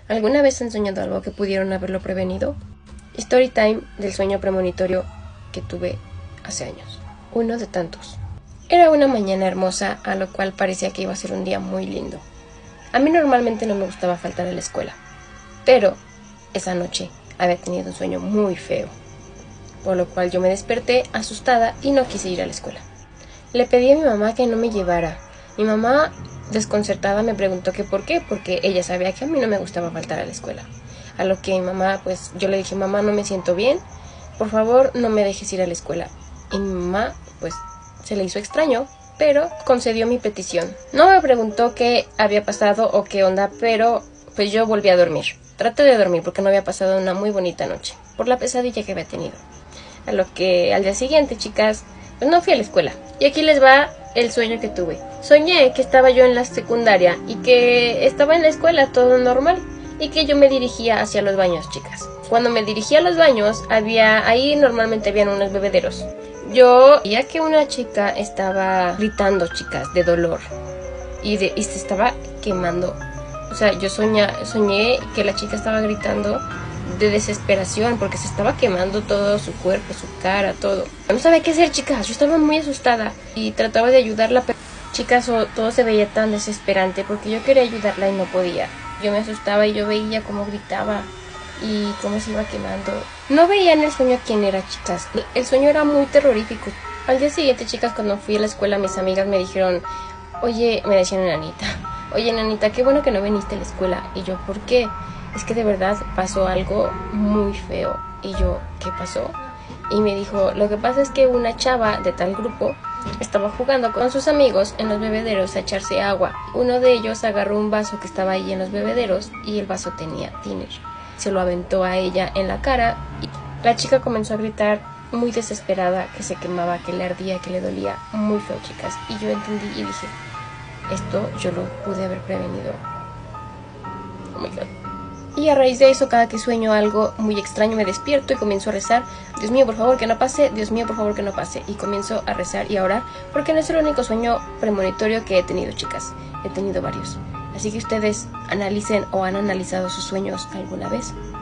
¿Alguna vez han soñado algo que pudieron haberlo prevenido? Story time del sueño premonitorio que tuve hace años. Uno de tantos. Era una mañana hermosa, a lo cual parecía que iba a ser un día muy lindo. A mí normalmente no me gustaba faltar a la escuela, pero esa noche había tenido un sueño muy feo, por lo cual yo me desperté asustada y no quise ir a la escuela. Le pedí a mi mamá que no me llevara. Mi mamá, desconcertada, me preguntó que por qué, porque ella sabía que a mí no me gustaba faltar a la escuela. A lo que mi mamá, pues yo le dije: mamá, no me siento bien, por favor no me dejes ir a la escuela. Y mi mamá, pues se le hizo extraño, pero concedió mi petición. No me preguntó qué había pasado o qué onda, pero pues yo volví a dormir. Traté de dormir porque no había pasado una muy bonita noche, por la pesadilla que había tenido. A lo que al día siguiente, chicas, pues no fui a la escuela. Y aquí les va el sueño que tuve. Soñé que estaba yo en la secundaria y que estaba en la escuela todo normal y que yo me dirigía hacia los baños, chicas. Cuando me dirigía a los baños, ahí normalmente habían unos bebederos. Yo veía que una chica estaba gritando, chicas, de dolor y se estaba quemando. O sea, yo soñé que la chica estaba gritando de desesperación porque se estaba quemando todo su cuerpo, su cara, todo. No sabía qué hacer, chicas. Yo estaba muy asustada y trataba de ayudarla, pero chicas, todo se veía tan desesperante porque yo quería ayudarla y no podía. Yo me asustaba y yo veía cómo gritaba y cómo se iba quemando. No veía en el sueño quién era, chicas. El sueño era muy terrorífico. Al día siguiente, chicas, cuando fui a la escuela, mis amigas me dijeron: oye, me decían Nanita, oye, Nanita, qué bueno que no viniste a la escuela. Y yo, ¿por qué? Es que de verdad pasó algo muy feo. Y yo, ¿qué pasó? Y me dijo: lo que pasa es que una chava de tal grupo estaba jugando con sus amigos en los bebederos a echarse agua. Uno de ellos agarró un vaso que estaba ahí en los bebederos y el vaso tenía tiner. Se lo aventó a ella en la cara y la chica comenzó a gritar muy desesperada, que se quemaba, que le ardía, que le dolía muy feo, chicas. Y yo entendí y dije: esto yo lo pude haber prevenido. Oh my God. Y a raíz de eso, cada que sueño algo muy extraño, me despierto y comienzo a rezar: Dios mío, por favor, que no pase, Dios mío, por favor, que no pase. Y comienzo a rezar y a orar, porque no es el único sueño premonitorio que he tenido, chicas. He tenido varios. Así que ustedes analicen o han analizado sus sueños alguna vez.